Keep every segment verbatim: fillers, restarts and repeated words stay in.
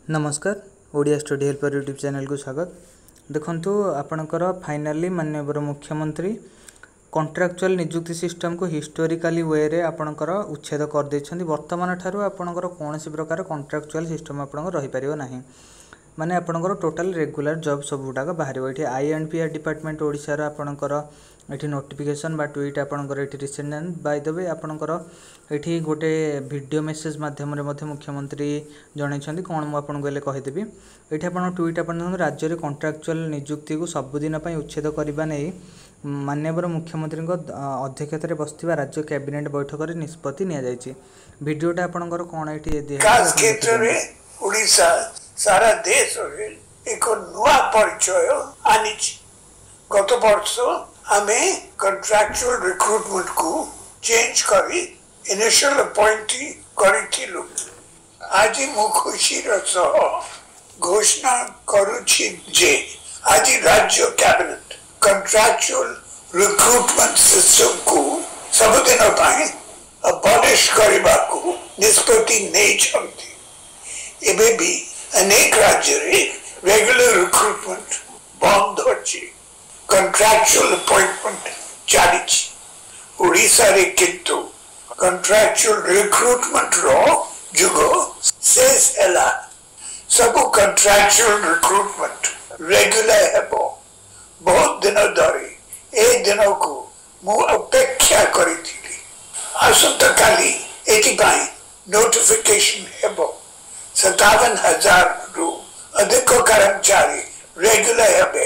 नमस्कार Odia study helper YouTube channel को स्वागत। देखंतु आपणकर फाइनली माननीय मुख्यमंत्री कॉन्ट्रैक्चुअल नियुक्ति सिस्टम को हिस्टोरिकली वे रे आपणकर उच्छेद कर देछंती। वर्तमान ठारू आपणकर कोनोसी प्रकार कॉन्ट्रैक्चुअल सिस्टम आपणकर रही परियो नाही, माने आपणकर टोटल रेगुलर जॉब सब गुटाक बाहर एठी I and P R department Odisha रा आपणकर एठी नोटिफिकेशन बा ट्वीट आपणकर एठी रिसेंट बाय द वे आपणकर एठी गोटे वीडियो मेसेज माध्यम रे मध्य मुख्यमंत्री जणैछंती। कोन मु आपन गले कहि देबी एठी आपन ट्वीट आपन राज्य रे कॉन्ट्रैक्चुअल नियुक्ति को सब दिन पई उच्छेद करबा नै माननीय मुख्यमंत्री अध्यक्षता रे बसथिबा राज्य कैबिनेट बैठक रे निष्पत्ति निया जायछि। वीडियोटा आपनकर कोन एठी विकास क्षेत्र रे ओडिसा सारा देश रे एक नुआ परिचय आनिछि। गत वर्ष हमें कॉन्ट्रैक्चुअल रिक्रूटमेंट को चेंज करी इनिशियल अपॉइंटी करिथिलु। आज मु खुशी रस घोषणा करूछि जे आज राज्य कैबिनेट कॉन्ट्रैक्चुअल रिक्रूटमेंट सिस्टम को सब दिन पाए अबॉलिश करबा को निष्पत्ति नै छथि। एबे भी अनेक राज्य रे रेगुलर रिक्रूटमेंट बंद अछि, कॉन्ट्रैक्चुअल अपॉइंटमेंट चालिछि। ओडिसा रे किंतु कॉन्ट्रैक्चुअल रिक्रूटमेंट रो जुगो सेस एला सब कॉन्ट्रैक्चुअल रिक्रूटमेंट रेगुलर हेबो। बहुत दिन धरी ए दिन को मु अपेक्षा करिथिली। आसंता काली एथि पाई नोटिफिकेशन हेबो। सत्तावन हजार रु अधिक कर्मचारी रेगुलर हेबे।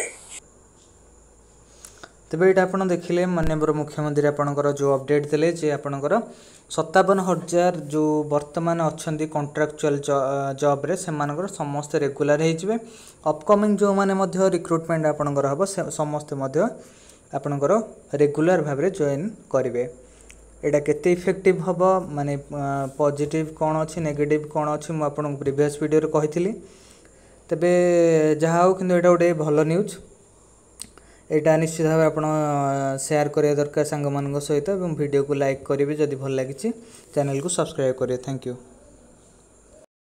तेबे ये आपन देखिले माननीय मुख्यमंत्री आपनकर जो अपडेट देले जे आपनकर सत्तावन हजार जो वर्तमान अच्छी कॉन्ट्रैक्चुअल जॉब रे से मानकर समस्त रेगुलर हो अपकमिंग जो माने मध्य रिक्रूटमेंट आपनकर हबो समस्त मध्य आपनकर रेगुलर भाव रे जॉइन करिवे। एटा केते इफेक्टिव हबो माने पॉजिटिव कोन अछि नेगेटिव कोन अछि मु आपन प्रीवियस वीडियो रे कहिथिली। तबे जहा हो किंतु एटा गोटे भलो न्यूज। एटा निश्चित भाव आपण शेयर करिया दरकार सांग मान सहित। वीडियो को लाइक करेंगे जदि भल लगी चैनल को सब्सक्राइब करेंगे। Thank you.